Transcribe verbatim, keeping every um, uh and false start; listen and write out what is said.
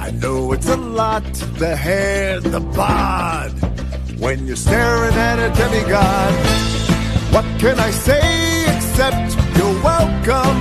I know it's a lot, the hair, the bod, when you're staring at a demigod. What can I say except you're welcome?